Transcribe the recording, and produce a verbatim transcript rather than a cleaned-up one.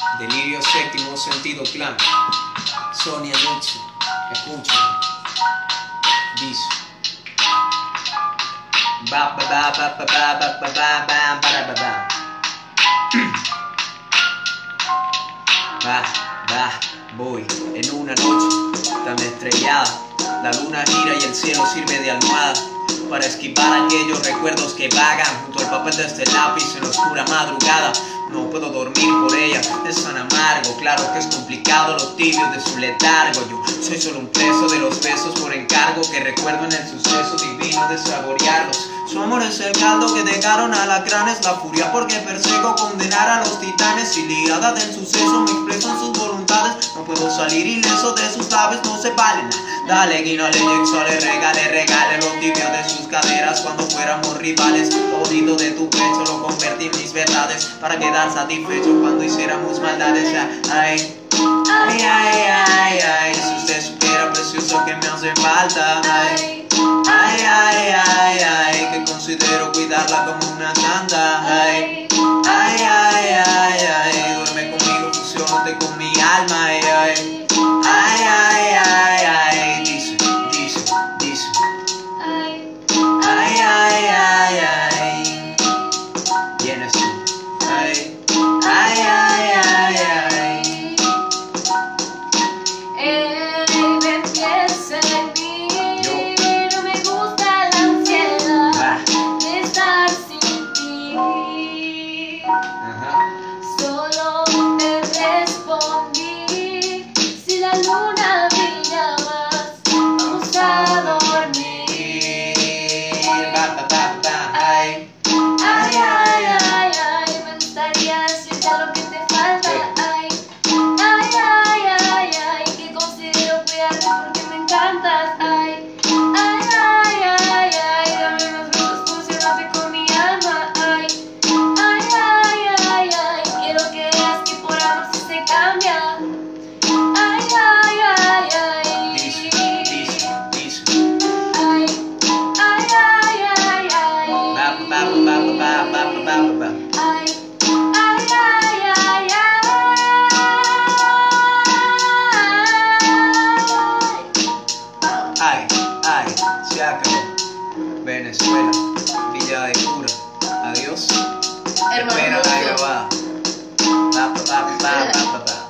Delirio séptimo sentido clan. Sonia Noche, escucha. Dice. Ba ba ba ba ba ba ba ba ba ba ba ba ba. Va, va, voy en una noche tan estrellada. La luna gira y el cielo sirve de almohada para esquivar aquellos recuerdos que vagan junto al papel de este lápiz en la oscura madrugada. No puedo dormir por ella, es tan amargo. Claro que es complicado los tibios de su letargo. Yo soy solo un preso de los besos por encargo que recuerdo en el suceso divino de saborearlos. Su amor es el caldo que dejaron alacranes, la furia porque persigo condenar a los titanes. Y ligada del suceso me expreso en sus voluntades. No puedo salir ileso de sus aves, no se valen. Dale guino, le le regale, regale los tibios de sus caderas cuando fuéramos rivales. Lo bonito de tu pecho lo convertí en mis verdades para quedar satisfecho cuando hiciéramos maldades. Ay, ay, ay, ay, ay, si usted supiera precioso que me hace falta. Ay, ay, ay, ay, ay, que considero cuidarla como una santa. Ay, ay, ay, ay, ay, duerme conmigo, fusionate con mi alma. Ay, ay, ay, ay, ay, ay, dice, dice, dice. Ay, ay, ay, ay, ay, vienes tú. Ay, ay, ay, ay, ay. Él me empieza en mí. No me gusta la ansiedad de estar sin ti. Ajá. Solo te respondí: si la luna brilla más, vamos a dormir. Ba, ba, ba, ba, ay. Ay, ay, ay, ay, me gustaría decirte lo que te falta. Ay, ay, ay, ay, ay, que considero cuidarte porque me encantas. Ay, ay, ay, ay, ay, dame más besos, fusionate con mi alma. Ay, ay, ay, ay, ay, quiero que veas que por amor sí se cambia. Ay, ay, ay, ay, Dice, dice, dice. ay, ay, ay, ay, ay. Ba, ba, ba, ba, ba, ba, ba, ba, ba. Ay, ay, ay, ay, ay. Ay, ay, se acabó. Venezuela, Villa de Cura. Adiós. Hermano Espera la Mundo. grabada. Ba, ba, ba, ba, ba, ba, ba.